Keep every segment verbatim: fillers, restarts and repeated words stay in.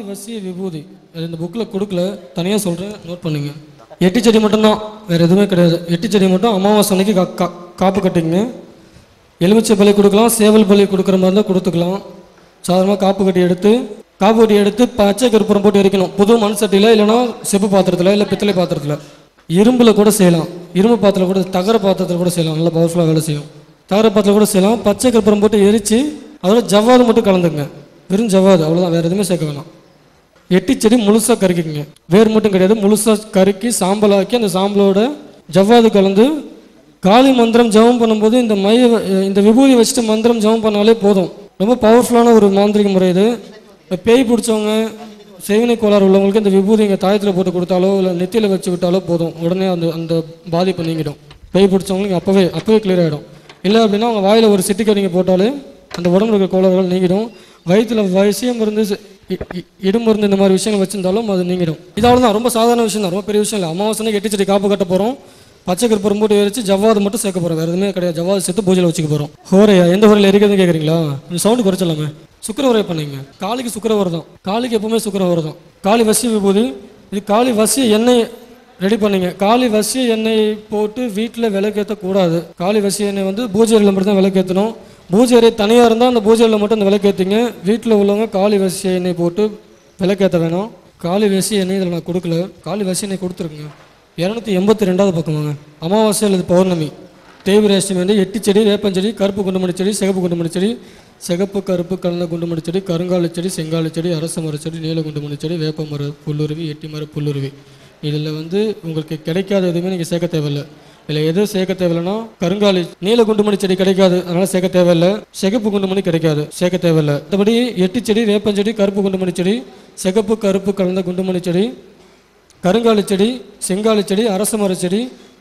வசிய விபூதி அது இந்த புக்கில் கொடுக்கல, தனியாக சொல்கிறேன், நோட் பண்ணுங்க. எட்டு செடி மட்டும்தான், வேறு எதுவுமே கிடையாது. எட்டு செடி மட்டும் அமாவாசை அன்னைக்கு கா கா காப்பு கட்டிங்க. எலுமிச்சை பலி கொடுக்கலாம், சேவல் பலி கொடுக்குற மாதிரி தான் கொடுத்துக்கலாம். சாதாரணமாக காப்பு கட்டி எடுத்து காப்பு கட்டி எடுத்து பச்சை கற்பூரம் போட்டு எரிக்கணும். புது மண் சட்டியில், இல்லைனா செப்பு பாத்திரத்தில், இல்லை பித்தளை பாத்திரத்தில், இரும்பில் கூட செய்யலாம். இரும்பு பாத்திரம் கூட, தகர பாத்திரத்தில் கூட செய்யலாம், நல்லா பவர்ஃபுல்லாக வேலை செய்யும். தகர பாத்திரம் கூட செய்யலாம். பச்சை கற்பூரம் போட்டு எரித்து அதோட ஜவ்வாது மட்டும் கலந்துங்க, வெறும் ஜவ்வாது, அவ்வளோதான், வேறு எதுவுமே சேர்க்க வேணாம். எட்டி செடி முழுசாக கறிக்குங்க, வேறு மட்டும் கிடையாது, முழுசாக கருக்கி சாம்பலாக்கி அந்த சாம்பலோட ஜவ்வாது கலந்து காளி மந்திரம் ஜபம் பண்ணும்போது இந்த மைய இந்த விபூதி வச்சுட்டு மந்திரம் ஜபம் பண்ணாலே போதும். ரொம்ப பவர்ஃபுல்லான ஒரு மாந்திரிக முறை இது. பேய் பிடிச்சவங்க, சேவினை கோளாறு உள்ளவங்களுக்கு இந்த விபூதி இங்கே தாயத்தில் போட்டு கொடுத்தாலோ இல்லை நெத்தியில் வச்சு விட்டாலோ போதும், உடனே அந்த அந்த பாதிப்பு நீங்கிடும். பேய் பிடிச்சவங்களுக்கு அப்போவே அப்போவே கிளியர் ஆகிடும். இல்லை அப்படின்னா அவங்க வாயில் ஒரு சிட்டிக்கை நீங்கள் போட்டாலே அந்த உடம்புல இருக்கிற கோளாறுகள் நீங்கிடும். வயிற்றில் வசியம் இருந்து இடும் மருந்து இந்த மாதிரி விஷயங்கள் வச்சிருந்தாலும் அது நீங்கிடும். இதால தான் ரொம்ப சாதாரண விஷயம் தான், ரொம்ப பெரிய விஷயம் இல்லை. அமாவாசைக்கு எட்டு செடி காப்பு கட்ட போகிறோம், பச்சை கற்பூரம் போட்டு எரிச்சு ஜவ்வாது மட்டும் சேர்க்க போகிறோம், வேறு எதுவுமே கிடையாது. ஜவ்வாது சேர்த்து பூஜையில் வச்சுக்க போகிறோம். ஹோரையா எந்த ஹோரையில் எரிக்கிறதுன்னு கேட்குறீங்களா? கொஞ்சம் சவுண்டு குறைச்சலாமே. சுக்கரவரை பண்ணிங்க. காளிக்கு சுக்கரவரை தான், காளிக்கு எப்பவுமே சுக்கரவரை தான். காளி வசிய விபூதி, இது காளி வசிய எண்ணெய் ரெடி பண்ணிங்க. காளி வசிய எண்ணெய் போட்டு வீட்டில் விளக்கேற்றக்கூடாது. காளி வசிய எண்ணெய் வந்து பூஜை அறையில் மட்டும் தான் விளக்கேற்றணும். பூஜை அறை தனியாக இருந்தால் அந்த பூஜை அறையில் மட்டும் அந்த விளக்கேற்றிங்க. வீட்டில் உள்ளவங்க காளி வசிய எண்ணெய் போட்டு விளக்கேற்ற வேணும். காளி வசிய எண்ணெய் இதில் நான் கொடுக்கல, காளி வசிய எண்ணெய் கொடுத்துருக்குங்க. இரநூத்தி எண்பத்தி ரெண்டாவது பக்கமாங்க. அமாவாசை அல்லது பௌர்ணமி, தேய்பிரேஷ்டமி வந்து எட்டு செடி, வேப்பஞ்செடி, கருப்பு குண்டுமணி செடி, சிகப்பு குண்டுமணி செடி, சிகப்பு கருப்பு கலந்த குண்டுமணி செடி, கருங்காலி செடி, செங்காலி செடி, அரச மர செடி, நீல குண்டுமணி செடி, வேப்ப மர புல்லுருவி, எட்டி மர புல்லுருவி. இதில் வந்து உங்களுக்கு கிடைக்காத எதுவுமே நீங்கள் சேர்க்க தேவையில்லை. இதில் எது சேர்க்க தேவையில்லைன்னா கருங்காலி, நீல குண்டுமணி செடி கிடைக்காது, அதனால் சேர்க்க தேவையில்லை. சிகப்பு குண்டுமணி கிடைக்காது, சேர்க்க தேவையில்லை. மற்றபடி எட்டு செடி, வேப்பஞ்செடி, கருப்பு குண்டுமணி செடி, சிகப்பு கருப்பு கலந்த குண்டுமணி செடி, கருங்காலி செடி, செங்காலி செடி, அரச மர செடி,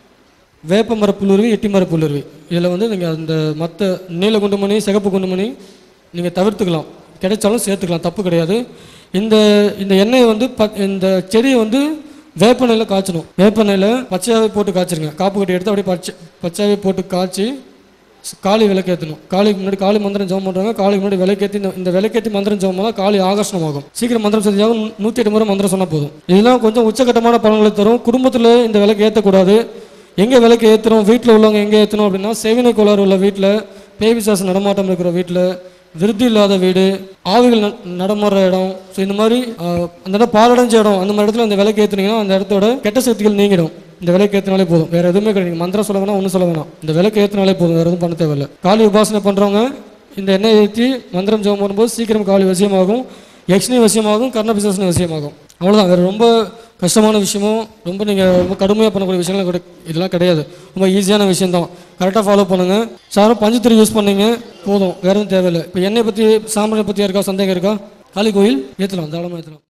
வேப்ப மர புல்லுருவி, எட்டி மர புல்லுருவி. இதில் வந்து நீங்கள் அந்த மற்ற நீல குண்டுமணி, சிகப்பு குண்டுமணி நீங்கள் தவிர்த்துக்கலாம், கிடைச்சாலும் சேர்த்துக்கலாம், தப்பு கிடையாது. இந்த இந்த எண்ணெயை வந்து ப இந்த செடியை வந்து வேப்பெண்ணெயில் காய்ச்சணும். வேப்பெண்ணெயில் பச்சையாகவே போட்டு காய்ச்சிருங்க. காப்பு கட்டி எடுத்து அப்படியே பச்சை பச்சையாகவே போட்டு காய்ச்சி காளி விளக்கேற்றணும். காளிக்கு முன்னாடி காளி மந்திரம் ஜெபம் பண்ணுறாங்க. காளிக்கு முன்னாடி விளக்கேற்றி இந்த இந்த விளக்கேற்றி மந்திரம் ஜெபம் பண்ணால் காளி ஆகர்ஷணமாகும். சீக்கிரம் மந்திரம் செஞ்சாலும் நூற்றி எட்டு முறை மந்திரம் சொன்னால் போதும். இதெல்லாம் கொஞ்சம் உச்சகட்டமான பலன்களை தரும். குடும்பத்தில் இந்த விளக்கு ஏற்றக்கூடாது. எங்கே விளக்கு ஏற்றுறோம், வீட்டில் உள்ளவங்க எங்கே ஏற்றணும் அப்படின்னா, சேவினை கோளாறு உள்ள வீட்டில், பேய் பிசாசு நடமாட்டம் இருக்கிற வீட்டில், விருத்தி இல்லாத வீடு, ஆவிகள் நடமாடுற இடம், ஸோ இந்த மாதிரி அந்த இடம் பாலடைஞ்ச இடம், அந்த மாதிரி இடத்துல அந்த விளக்கு ஏற்றுனீங்கன்னா அந்த இடத்தோட கெட்ட சக்திகள் நீங்கிடும். இந்த விளக்கு ஏற்றினாலே போதும், வேறு எதுவுமே கிடையாது. மந்திரம் சொல்ல வேணாம், ஒன்றும் சொல்ல வேணாம், இந்த விளக்கு ஏற்றினாலே போதும், வேறு எதுவும் பண்ண தேவையில்லை. காளி உபாசனை பண்ணுறவங்க இந்த எண்ணெய் ஏற்றி மந்திரம் ஜெபம் பண்ணும்போது சீக்கிரம் காளி வசியமாகும், யக்ஷினி வசியமாகும், கர்ண பிசாசினி வசியமாகும். அவ்வளோதான், வேறு ரொம்ப கஷ்டமான விஷயமும் ரொம்ப நீங்கள் ரொம்ப கடுமையாக பண்ணக்கூடிய விஷயங்கள் கிடை இதெல்லாம் கிடையாது. ரொம்ப ஈஸியான விஷயந்தான், கரெக்டாக ஃபாலோ பண்ணுங்கள். சாரும் பஞ்சத்திரி யூஸ் பண்ணிங்க போதும், வேறு எதுவும் தேவையில்லை. இப்போ எண்ணெய் பற்றி சாம்பிராணி பற்றி இருக்கா சந்தேகம் இருக்கா? காளி கோயில் ஏற்றலாம், தாராளமாக ஏற்றலாம்.